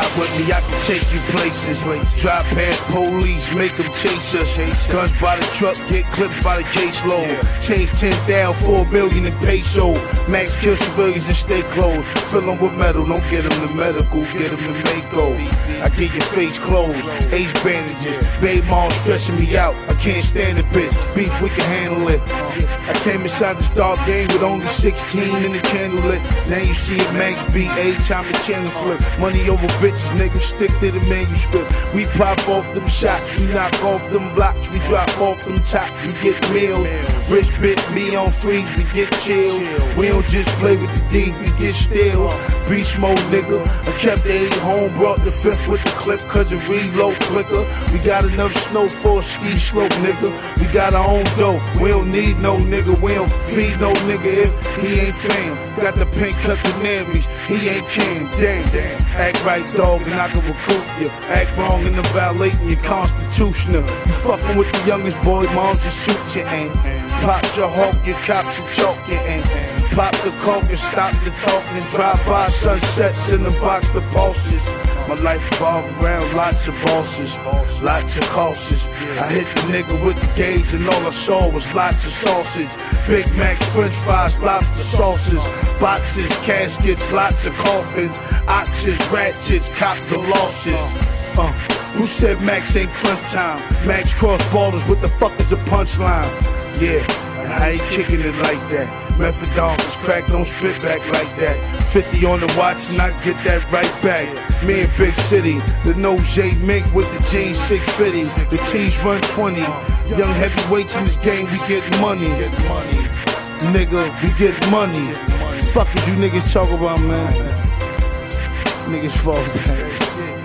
Ride with me, I can take you places. Drive past police, make them chase us. Guns by the truck, get clips by the caseload. Change 10,000 for $1 million in peso. Max kill civilians and stay closed. Fill them with metal, don't get them to medical, get them to Mako. I get your face closed, ace bandages. Babe mom stressing me out, I can't stand the bitch. Beef, we can handle it. I came inside this dark game with only 16 in the candle lit. Now you see it, Max B.A. time to channel flip. Money over bitches, nigga, stick to the manuscript. We pop off them shots, we knock off them blocks. We drop off them tops, we get meals. Rich bit, me on freeze, we get chills. We don't just play with the D, we get stills. Beast mode, nigga. I kept the 8 home, brought the 5th with the clip, cause it reload quicker. We got enough snow for a ski slope, nigga. We got our own dough, we don't need no nigga. We don't feed no nigga if he ain't fam. Got the pink cut canaries, he ain't Cam. Damn. Act right, dog, and I can recruit you. Act wrong and I'm violating your constitutional. You fucking with the youngest boy, moms just shoot you, and pop your hawk, your cops will chalk you, and pop the cork and stop the talking. Drive by sunsets in the box, the pulses. My life revolves around lots of bosses, lots of cautious. I hit the nigga with the gauge and all I saw was lots of sausage. Big Macs, french fries, lobster sauces. Boxes, caskets, lots of coffins. Oxes, ratchets, cop the losses. Who said Max ain't crunch time? Max cross borders, what the fuck is a punchline? Yeah, I ain't kicking it like that. Methadone is crack, don't spit back like that. 50 on the watch and I get that right back. Me in Big City, the no J Mink with the jeans 650. The T's run 20. Young heavyweights in this game, we get money. Nigga, we get money. Fuck is you niggas talk about, man? Niggas fall, man.